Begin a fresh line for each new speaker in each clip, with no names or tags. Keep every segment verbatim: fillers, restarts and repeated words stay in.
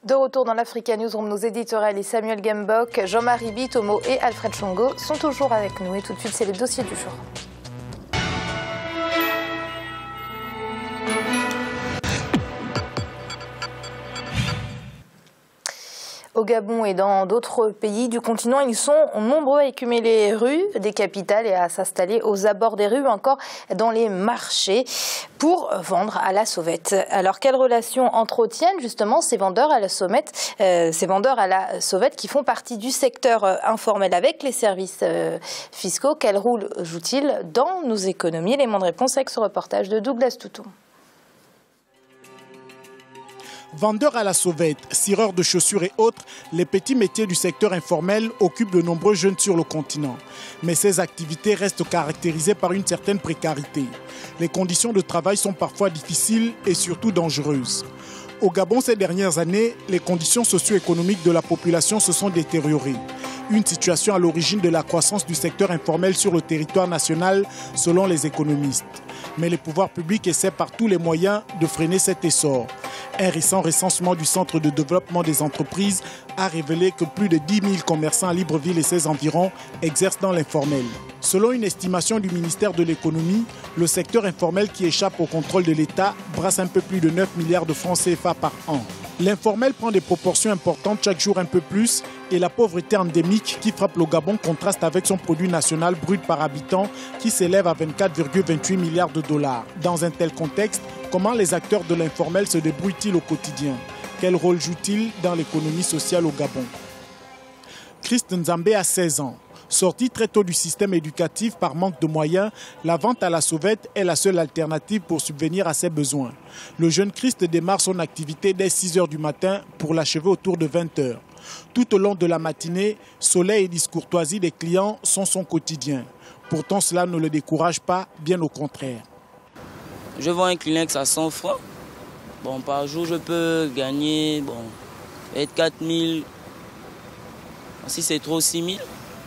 De retour dans l'Africa Newsroom, nos éditorialistes Samuel Gembok, Jean-Marie Bitomo et Alfred Chongo sont toujours avec nous. Et tout de suite, c'est les dossiers du jour. Au Gabon et dans d'autres pays du continent, ils sont nombreux à écumer les rues des capitales et à s'installer aux abords des rues ou encore dans les marchés pour vendre à la sauvette. Alors, quelles relations entretiennent justement ces vendeurs à la sauvette, euh, ces vendeurs à la sauvette qui font partie du secteur euh, informel avec les services euh, fiscaux? Quel rôle jouent-ils dans nos économies? Élément de réponse avec ce reportage de Douglas Toutou.
Vendeurs à la sauvette, cireurs de chaussures et autres, les petits métiers du secteur informel occupent de nombreux jeunes sur le continent. Mais ces activités restent caractérisées par une certaine précarité. Les conditions de travail sont parfois difficiles et surtout dangereuses. Au Gabon, ces dernières années, les conditions socio-économiques de la population se sont détériorées. Une situation à l'origine de la croissance du secteur informel sur le territoire national, selon les économistes. Mais les pouvoirs publics essaient par tous les moyens de freiner cet essor. Un récent recensement du Centre de développement des entreprises a révélé que plus de dix mille commerçants à Libreville et ses environs exercent dans l'informel. Selon une estimation du ministère de l'économie, le secteur informel qui échappe au contrôle de l'État brasse un peu plus de neuf milliards de francs C F A par an. L'informel prend des proportions importantes chaque jour un peu plus et la pauvreté endémique qui frappe le Gabon contraste avec son produit national brut par habitant qui s'élève à vingt-quatre virgule vingt-huit milliards de dollars. Dans un tel contexte, comment les acteurs de l'informel se débrouillent-ils au quotidien? Quel rôle jouent-ils dans l'économie sociale au Gabon? Christ Nzambé a seize ans. Sorti très tôt du système éducatif par manque de moyens, la vente à la sauvette est la seule alternative pour subvenir à ses besoins. Le jeune Christ démarre son activité dès six heures du matin pour l'achever autour de vingt heures. Tout au long de la matinée, soleil et discourtoisie des clients sont son quotidien. Pourtant, cela ne le décourage pas, bien au contraire.
Je vends un Kleenex à cent francs. Bon, par jour, je peux gagner bon, quatre mille. Si c'est trop, six mille.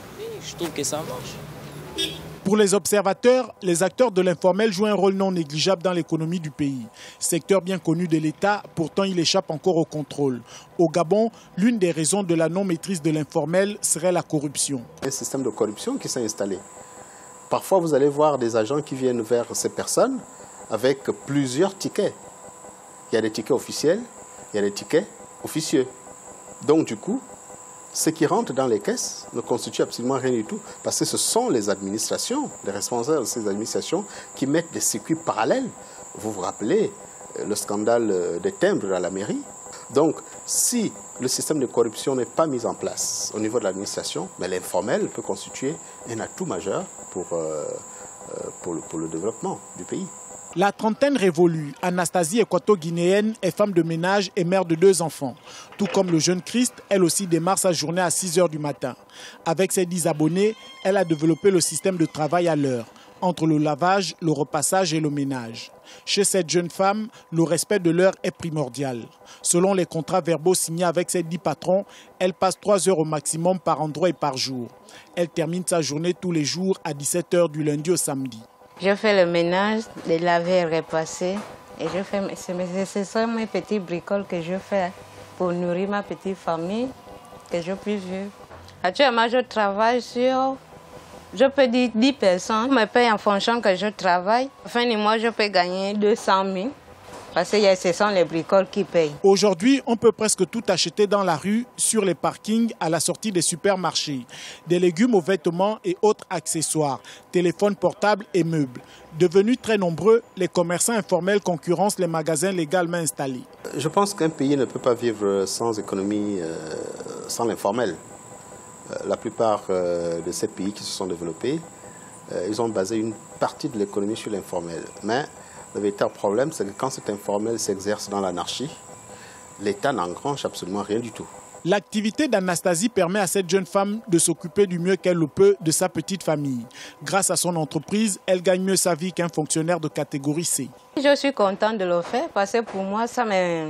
Je trouve que ça marche.
Pour les observateurs, les acteurs de l'informel jouent un rôle non négligeable dans l'économie du pays. Secteur bien connu de l'État, pourtant il échappe encore au contrôle. Au Gabon, l'une des raisons de la non-maîtrise de l'informel serait la corruption.
Un système de corruption qui s'est installé. Parfois, vous allez voir des agents qui viennent vers ces personnes avec plusieurs tickets. Il y a des tickets officiels, il y a des tickets officieux. Donc du coup, ce qui rentre dans les caisses ne constitue absolument rien du tout, parce que ce sont les administrations, les responsables de ces administrations qui mettent des circuits parallèles. Vous vous rappelez le scandale des timbres à la mairie. Donc, si le système de corruption n'est pas mis en place au niveau de l'administration, l'informel peut constituer un atout majeur pour, euh, pour, le, pour le développement du pays.
La trentaine révolue, Anastasie, équato-guinéenne, est femme de ménage et mère de deux enfants. Tout comme le jeune Christ, elle aussi démarre sa journée à six heures du matin. Avec ses dix abonnés, elle a développé le système de travail à l'heure, entre le lavage, le repassage et le ménage. Chez cette jeune femme, le respect de l'heure est primordial. Selon les contrats verbaux signés avec ses dix patrons, elle passe trois heures au maximum par endroit et par jour. Elle termine sa journée tous les jours à dix-sept heures du lundi au samedi.
Je fais le ménage, de laver et repasser. Et je fais, ce sont mes petits bricoles que je fais pour nourrir ma petite famille, que je puisse vivre. Actuellement, je travaille sur, je peux dire dix personnes. Je me paye en fonction que je travaille. À la fin du mois, je peux gagner deux cent mille. Parce que ce sont les bricoles qui payent.
Aujourd'hui, on peut presque tout acheter dans la rue, sur les parkings, à la sortie des supermarchés. Des légumes aux vêtements et autres accessoires, téléphones portables et meubles. Devenus très nombreux, les commerçants informels concurrencent les magasins légalement installés.
Je pense qu'un pays ne peut pas vivre sans économie, euh, sans l'informel. Euh, la plupart euh, de ces pays qui se sont développés, euh, ils ont basé une partie de l'économie sur l'informel. Mais le véritable problème, c'est que quand cet informel s'exerce dans l'anarchie, l'État n'engrange absolument rien du tout.
L'activité d'Anastasie permet à cette jeune femme de s'occuper du mieux qu'elle le peut de sa petite famille. Grâce à son entreprise, elle gagne mieux sa vie qu'un fonctionnaire de catégorie C.
Je suis contente de le faire parce que pour moi, ça me...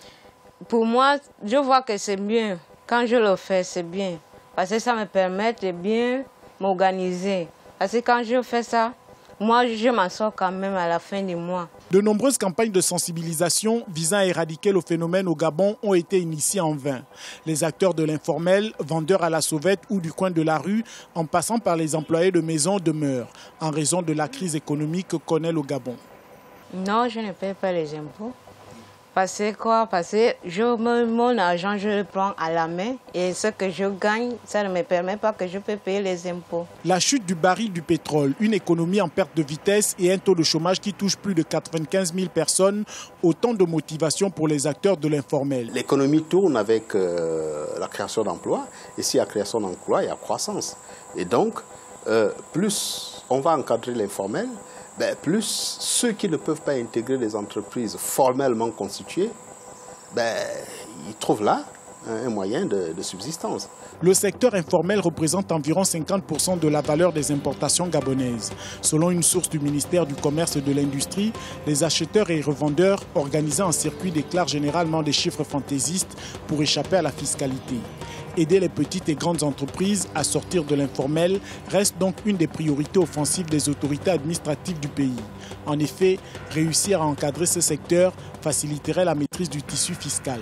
pour moi, je vois que c'est bien. Quand je le fais, c'est bien. Parce que ça me permet de bien m'organiser. Parce que quand je fais ça, moi, je m'en sors quand même à la fin du mois.
De nombreuses campagnes de sensibilisation visant à éradiquer le phénomène au Gabon ont été initiées en vain. Les acteurs de l'informel, vendeurs à la sauvette ou du coin de la rue, en passant par les employés de maison, demeurent en raison de la crise économique que connaît le Gabon.
Non, je ne paie pas les impôts. Parce que quoi? Parce que je, mon argent, je le prends à la main et ce que je gagne, ça ne me permet pas que je peux payer les impôts.
La chute du baril du pétrole, une économie en perte de vitesse et un taux de chômage qui touche plus de quatre-vingt-quinze mille personnes, autant de motivation pour les acteurs de l'informel.
L'économie tourne avec euh, la création d'emplois et s'il y a création d'emplois, il y a croissance. Et donc, euh, plus on va encadrer l'informel, ben, plus ceux qui ne peuvent pas intégrer des entreprises formellement constituées, ben, ils trouvent là un moyen de, de subsistance.
Le secteur informel représente environ cinquante pour cent de la valeur des importations gabonaises. Selon une source du ministère du Commerce et de l'Industrie, les acheteurs et revendeurs organisés en circuit déclarent généralement des chiffres fantaisistes pour échapper à la fiscalité. Aider les petites et grandes entreprises à sortir de l'informel reste donc une des priorités offensives des autorités administratives du pays. En effet, réussir à encadrer ce secteur faciliterait la maîtrise du tissu fiscal.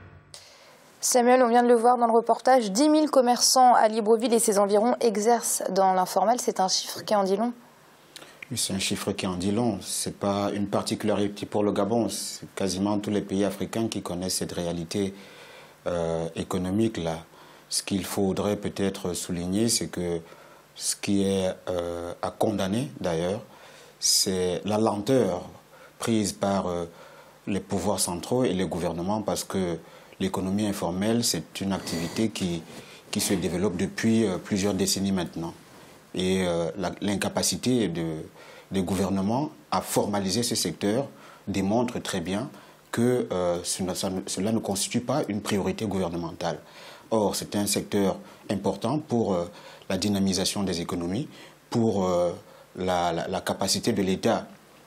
Samuel, on vient de le voir dans le reportage, dix mille commerçants à Libreville et ses environs exercent dans l'informel. C'est un chiffre qui en dit long.
C'est un chiffre qui en dit long. Ce n'est pas une particularité pour le Gabon. C'est quasiment tous les pays africains qui connaissent cette réalité euh, économique-là. Ce qu'il faudrait peut-être souligner, c'est que ce qui est euh, à condamner d'ailleurs, c'est la lenteur prise par euh, les pouvoirs centraux et les gouvernements, parce que l'économie informelle, c'est une activité qui, qui se développe depuis euh, plusieurs décennies maintenant. Et euh, l'incapacité de, des gouvernements à formaliser ce secteur démontre très bien que euh, cela, cela ne constitue pas une priorité gouvernementale. Or, c'est un secteur important pour euh, la dynamisation des économies, pour euh, la, la, la capacité de l'État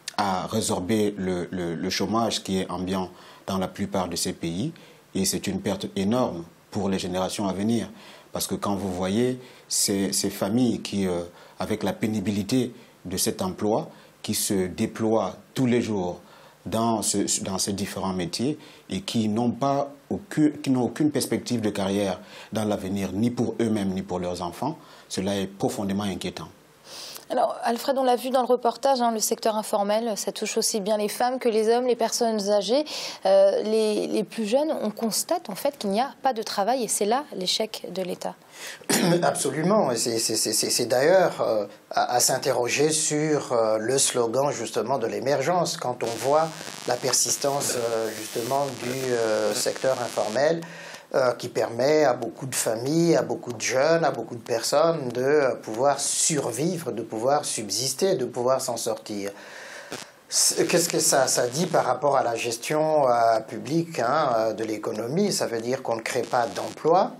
à résorber le, le, le chômage qui est ambiant dans la plupart de ces pays. Et c'est une perte énorme pour les générations à venir. Parce que quand vous voyez ces, ces familles qui, euh, avec la pénibilité de cet emploi, qui se déploient tous les jours dans, ce, dans ces différents métiers et qui n'ont pas aucune, qui n'ont aucune perspective de carrière dans l'avenir, ni pour eux-mêmes, ni pour leurs enfants, cela est profondément inquiétant.
Alors, Alfred, on l'a vu dans le reportage, hein, le secteur informel, ça touche aussi bien les femmes que les hommes, les personnes âgées. Euh, les, les plus jeunes, on constate en fait qu'il n'y a pas de travail et c'est là l'échec de l'État.
Absolument. C'est d'ailleurs euh, à, à s'interroger sur euh, le slogan justement de l'émergence. Quand on voit la persistance euh, justement du euh, secteur informel, Euh, qui permet à beaucoup de familles, à beaucoup de jeunes, à beaucoup de personnes de euh, pouvoir survivre, de pouvoir subsister, de pouvoir s'en sortir. Qu'est-ce que ça, ça dit par rapport à la gestion euh, publique hein, de l'économie? Ça veut dire qu'on ne crée pas d'emplois.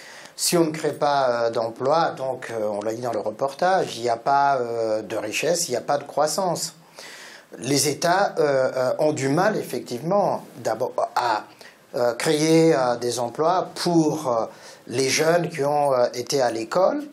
Si on ne crée pas euh, d'emplois, donc euh, on l'a dit dans le reportage, il n'y a pas euh, de richesse, il n'y a pas de croissance. Les États euh, euh, ont du mal effectivement d'abord à Euh, créer euh, des emplois pour euh, les jeunes qui ont euh, été à l'école.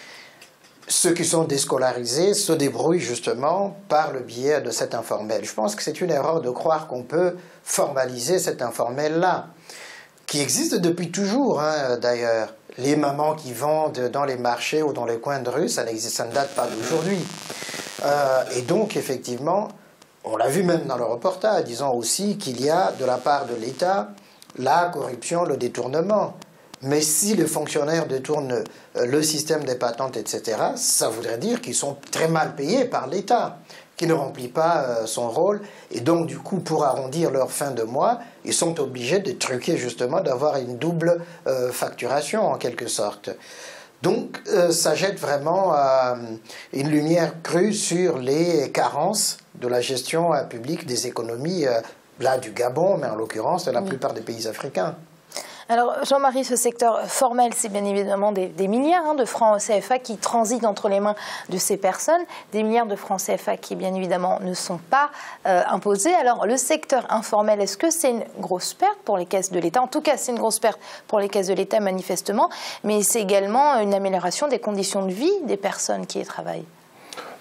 Ceux qui sont déscolarisés se débrouillent justement par le biais de cet informel. Je pense que c'est une erreur de croire qu'on peut formaliser cet informel-là, qui existe depuis toujours hein, d'ailleurs. Les mamans qui vendent dans les marchés ou dans les coins de rue, ça, ça ne date pas d'aujourd'hui. Euh, et donc effectivement, on l'a vu même dans le reportage, disons aussi qu'il y a de la part de l'État la corruption, le détournement. Mais si les fonctionnaires détournent le système des patentes, et cetera, ça voudrait dire qu'ils sont très mal payés par l'État, qui ne remplit pas son rôle. Et donc, du coup, pour arrondir leur fin de mois, ils sont obligés de truquer, justement, d'avoir une double euh, facturation, en quelque sorte. Donc, euh, ça jette vraiment euh, une lumière crue sur les carences de la gestion euh, publique des économies euh, là du Gabon, mais en l'occurrence de la oui. plupart des pays africains.
Alors Jean-Marie, ce secteur formel, c'est bien évidemment des, des milliards hein, de francs C F A qui transitent entre les mains de ces personnes, des milliards de francs C F A qui bien évidemment ne sont pas euh, imposés. Alors le secteur informel, est-ce que c'est une grosse perte pour les caisses de l'État? En tout cas, c'est une grosse perte pour les caisses de l'État manifestement, mais c'est également une amélioration des conditions de vie des personnes qui y travaillent.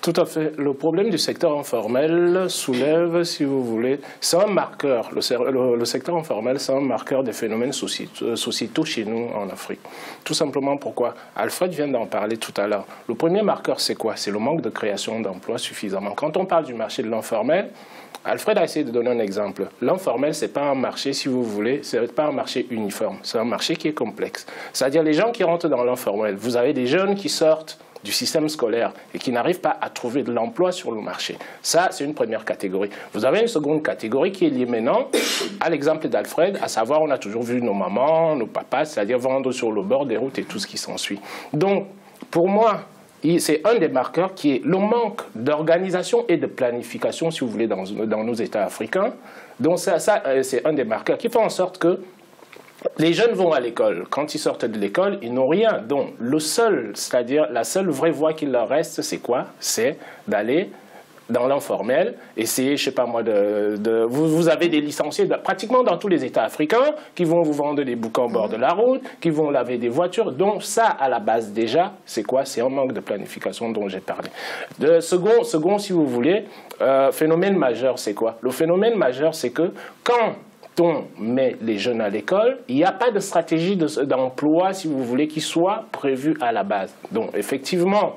Tout à fait. Le problème du secteur informel soulève, si vous voulez, c'est un marqueur. Le, le, le secteur informel, c'est un marqueur des phénomènes sociétaux, sociétaux chez nous en Afrique. Tout simplement pourquoi? Alfred vient d'en parler tout à l'heure. Le premier marqueur, c'est quoi? C'est le manque de création d'emplois suffisamment. Quand on parle du marché de l'informel, Alfred a essayé de donner un exemple. L'informel, ce n'est pas un marché, si vous voulez, ce n'est pas un marché uniforme. C'est un marché qui est complexe. C'est-à-dire les gens qui rentrent dans l'informel, vous avez des jeunes qui sortent du système scolaire et qui n'arrivent pas à trouver de l'emploi sur le marché. Ça, c'est une première catégorie. Vous avez une seconde catégorie qui est liée maintenant à l'exemple d'Alfred, à savoir, on a toujours vu nos mamans, nos papas, c'est-à-dire vendre sur le bord des routes et tout ce qui s'ensuit. Donc, pour moi, c'est un des marqueurs qui est le manque d'organisation et de planification, si vous voulez, dans, dans nos États africains. Donc, ça, ça c'est un des marqueurs qui fait en sorte que les jeunes vont à l'école. Quand ils sortent de l'école, ils n'ont rien. Donc, le seul, c'est-à-dire la seule vraie voie qu'il leur reste, c'est quoi? C'est d'aller dans l'informel, essayer, je sais pas moi, de, de vous, vous avez des licenciés de, pratiquement dans tous les États africains qui vont vous vendre des bouquins au bord de la route, qui vont laver des voitures. Donc, ça, à la base, déjà, c'est quoi? C'est un manque de planification dont j'ai parlé. De second, second, si vous voulez, euh, phénomène majeur, c'est quoi? Le phénomène majeur, c'est que quand on met les jeunes à l'école, il n'y a pas de stratégie d'emploi, de, si vous voulez, qui soit prévue à la base. Donc, effectivement,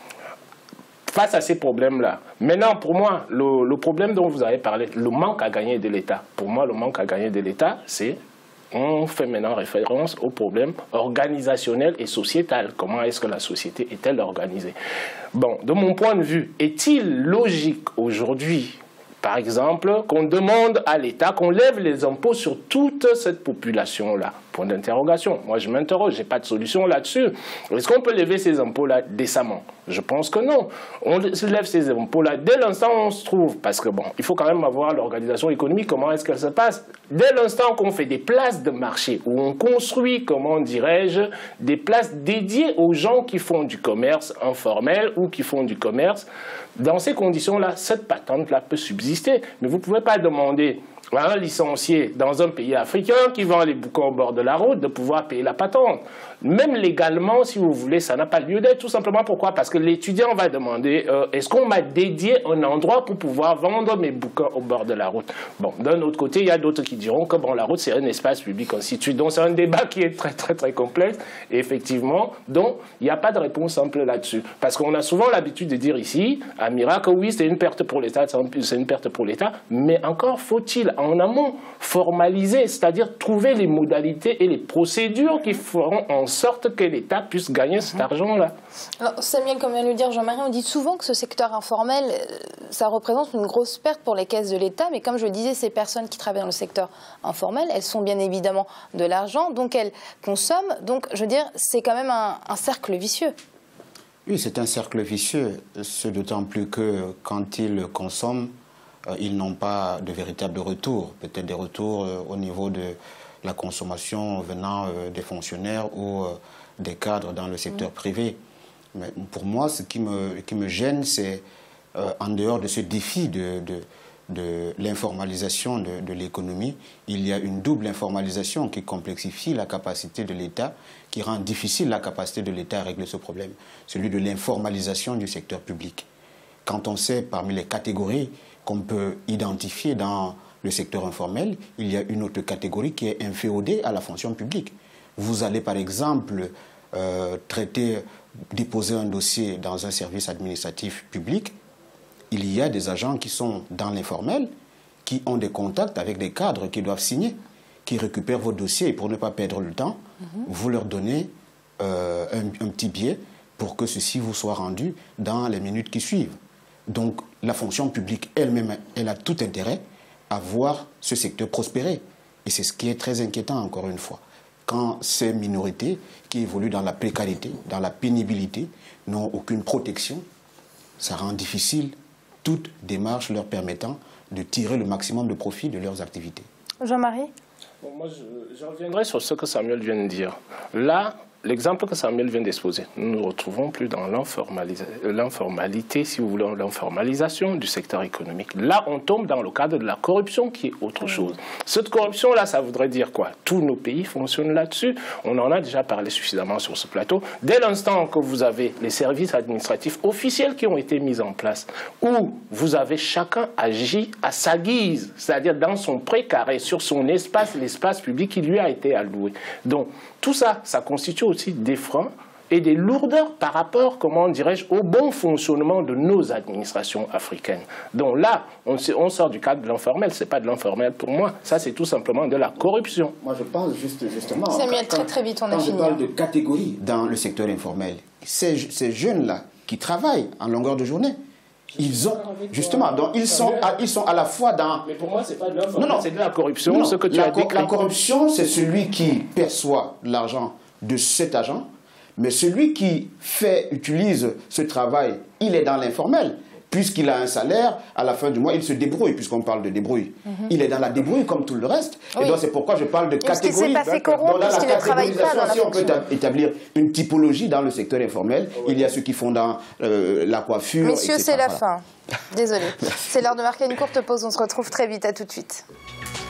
face à ces problèmes-là, maintenant, pour moi, le, le problème dont vous avez parlé, le manque à gagner de l'État, pour moi, le manque à gagner de l'État, c'est, on fait maintenant référence au problème organisationnel et sociétal. Comment est-ce que la société est-elle organisée? Bon, de mon point de vue, est-il logique aujourd'hui, par exemple, qu'on demande à l'État qu'on lève les impôts sur toute cette population-là? Point d'interrogation. Moi, je m'interroge, je n'ai pas de solution là-dessus. Est-ce qu'on peut lever ces impôts-là décemment? Je pense que non. On lève ces impôts-là dès l'instant où on se trouve, parce que bon, il faut quand même avoir l'organisation économique, comment est-ce qu'elle se passe? Dès l'instant qu'on fait des places de marché, où on construit, comment dirais-je, des places dédiées aux gens qui font du commerce informel ou qui font du commerce, dans ces conditions-là, cette patente-là peut subsister. Mais vous ne pouvez pas demander à un licencié dans un pays africain qui vend les bouquins au bord de la route de pouvoir payer la patente. Même légalement, si vous voulez, ça n'a pas lieu d'être. Tout simplement pourquoi? Parce que l'étudiant va demander euh, est-ce qu'on m'a dédié un endroit pour pouvoir vendre mes bouquins au bord de la route? Bon, d'un autre côté, il y a d'autres qui diront que bon, la route, c'est un espace public constitué. Donc, c'est un débat qui est très, très, très complexe. Et effectivement, donc, il n'y a pas de réponse simple là-dessus. Parce qu'on a souvent l'habitude de dire ici, à Mira, que oui, c'est une perte pour l'État, c'est une perte pour l'État. Mais encore faut-il, en amont, formaliser, c'est-à-dire trouver les modalités et les procédures qui feront en sorte que l'État puisse gagner cet argent-là.
Alors, Samuel, comme vient de le dire Jean-Marie, on dit souvent que ce secteur informel, ça représente une grosse perte pour les caisses de l'État, mais comme je le disais, ces personnes qui travaillent dans le secteur informel, elles sont bien évidemment de l'argent, donc elles consomment, donc je veux dire, c'est quand même un, un cercle vicieux.
Oui, c'est un cercle vicieux, ce d'autant plus que quand ils consomment, euh, ils n'ont pas de véritable retour, peut-être des retours euh, au niveau de la consommation venant euh, des fonctionnaires ou euh, des cadres dans le secteur mmh. privé. Mais pour moi, ce qui me, qui me gêne, c'est euh, en dehors de ce défi de, de, de l'informalisation de, de l'économie, il y a une double informalisation qui complexifie la capacité de l'État, qui rend difficile la capacité de l'État à régler ce problème, celui de l'informalisation du secteur public. Quand on sait parmi les catégories qu'on peut identifier dans le secteur informel, il y a une autre catégorie qui est inféodée à la fonction publique. Vous allez par exemple euh, traiter, déposer un dossier dans un service administratif public, il y a des agents qui sont dans l'informel, qui ont des contacts avec des cadres qui doivent signer, qui récupèrent vos dossiers et pour ne pas perdre le temps, mmh. vous leur donnez euh, un, un petit billet pour que ceci vous soit rendu dans les minutes qui suivent. Donc la fonction publique elle-même, elle a tout intérêt à voir ce secteur prospérer. Et c'est ce qui est très inquiétant, encore une fois. Quand ces minorités qui évoluent dans la précarité, dans la pénibilité, n'ont aucune protection, ça rend difficile toute démarche leur permettant de tirer le maximum de profit de leurs activités.
Jean-Marie ?
Bon, moi, je, je reviendrai sur ce que Samuel vient de dire. Là, l'exemple que Samuel vient d'exposer, nous ne nous retrouvons plus dans l'informalité, si vous voulez, l'informalisation du secteur économique. Là, on tombe dans le cadre de la corruption qui est autre chose. Cette corruption-là, ça voudrait dire quoi? Tous nos pays fonctionnent là-dessus. On en a déjà parlé suffisamment sur ce plateau. Dès l'instant que vous avez les services administratifs officiels qui ont été mis en place, où vous avez chacun agi à sa guise, c'est-à-dire dans son précaré, sur son espace, l'espace public qui lui a été alloué. Donc, tout ça, ça constitue aussi des freins et des lourdeurs par rapport, comment dirais-je, au bon fonctionnement de nos administrations africaines. Donc là, on, on sort du cadre de l'informel. Ce n'est pas de l'informel pour moi. Ça, c'est tout simplement de la corruption.
Moi, je parle juste, justement...
Samuel, très très vite, on a
fini. Quand je parle de catégories dans le secteur informel, ces, ces jeunes-là qui travaillent en longueur de journée, ils ont, justement, donc ils sont, à, ils sont à la fois dans...
Mais pour moi, ce n'est pas de l'informel, c'est de la corruption, non, ce que tu
la,
as décrit.
La corruption, c'est celui qui perçoit l'argent de cet agent, mais celui qui fait, utilise ce travail, il est dans l'informel. Puisqu'il a un salaire, à la fin du mois, il se débrouille, puisqu'on parle de débrouille. Mm-hmm. Il est dans la débrouille comme tout le reste. Oui. Et donc c'est pourquoi je parle de catégorie.
Parce qu'il s'est pas fait corrompre, puisqu'il ne travaille pas dans la
si on peut établir une typologie dans le secteur informel, oui. Il y a ceux qui font dans euh, la coiffure,
Messieurs, c'est la
voilà.
fin. Désolé. C'est l'heure de marquer une courte pause. On se retrouve très vite. À tout de suite.